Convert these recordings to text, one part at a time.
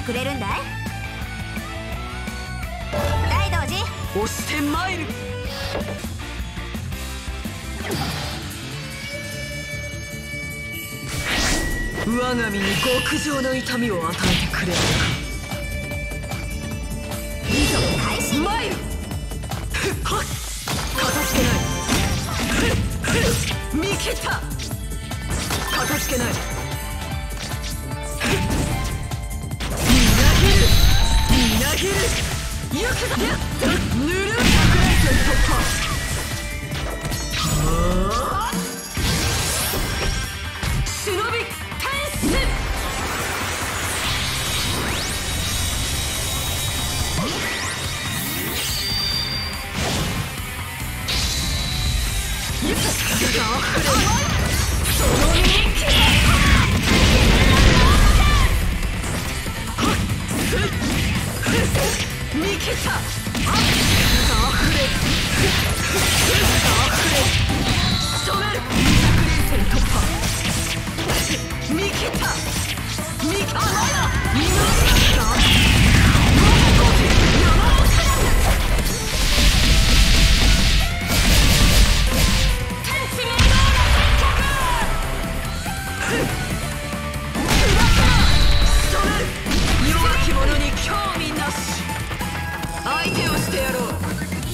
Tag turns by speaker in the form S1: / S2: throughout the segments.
S1: てくれるんだい？大道寺
S2: 押して参る。我が身に極上の痛みを与えてくれるか。
S1: いざ開始。
S2: 参る。はっ、かたじけない。見切った。かたじけない。みなぎる、みなぎる。行くぞ。ぬる。100連戦突破。忍び天使。見切った。止める。200連戦突破。見切った。見切った。弱き者に興味なし。相手をしてやろう。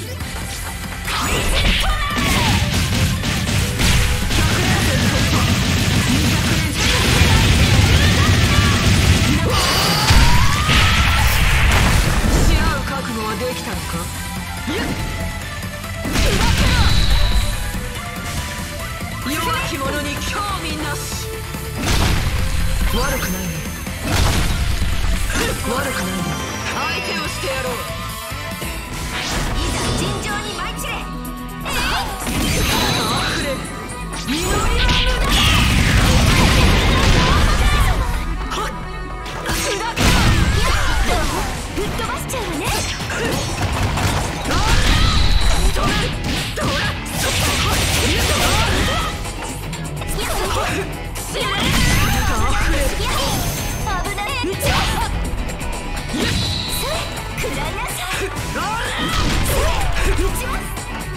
S2: 弱き者に興味なし。悪くないね。悪くないね。相手をしてやろう。
S1: いざ尋常に舞い散れ。
S2: あふれる実りは無駄だ。はっ、砕けろ。
S1: ぶっ飛ばしちゃうわね。
S2: 止める。どうだ。
S1: 危ない。食らいなさい。撃ちます。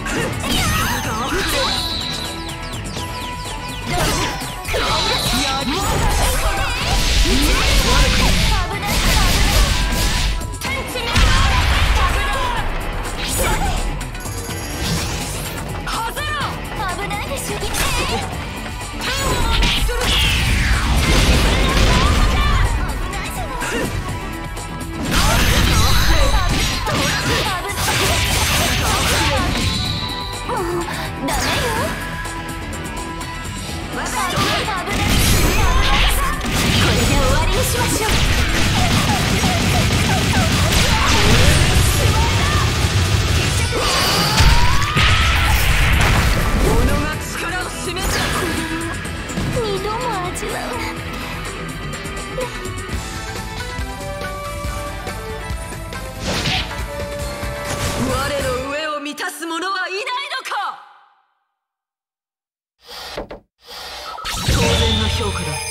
S1: 危ないでしょ。
S2: 我の上を満たす者はいないのか。当然の評価だ。